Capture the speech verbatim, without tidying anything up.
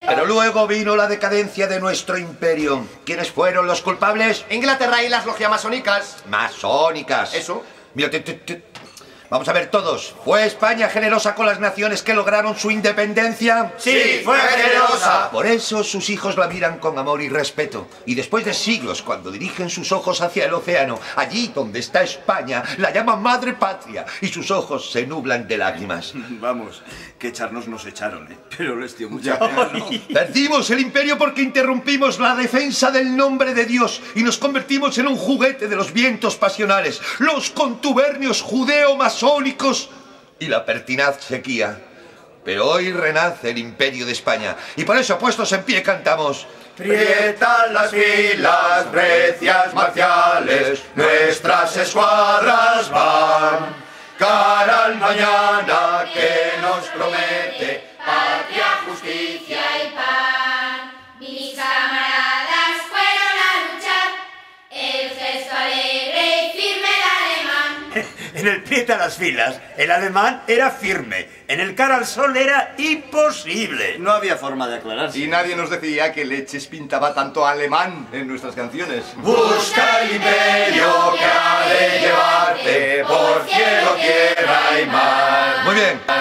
Pero luego vino la decadencia de nuestro imperio. ¿Quiénes fueron los culpables? Inglaterra y las logias masónicas. Masónicas. Eso. Mira, te, te, te. Vamos a ver todos. ¿Fue España generosa con las naciones que lograron su independencia? Sí, fue generosa. Por eso sus hijos la miran con amor y respeto. Y después de siglos, cuando dirigen sus ojos hacia el océano, allí donde está España, la llaman madre patria y sus ojos se nublan de lágrimas. Vamos, que echarnos nos echaron, ¿eh? Pero les dio mucha pena, ¿no? Perdimos el imperio porque interrumpimos la defensa del nombre de Dios y nos convertimos en un juguete de los vientos pasionales, los contubernios judeo-masónicos y la pertinaz sequía. Pero hoy renace el imperio de España y por eso, puestos en pie, cantamos: Prietan las filas, recias marciales, nuestras escuadras van, cara al mañana que nos promete patria, justicia y pan. Mis camaradas fueron a luchar, el gesto alegre y firme el alemán. En el prieta las filas, el alemán era firme. En el cara al sol era imposible. No había forma de aclararse. Y nadie nos decía que Leches pintaba tanto alemán en nuestras canciones. Busca el imperio que ha de llevarte por cielo, tierra y mar. Muy bien.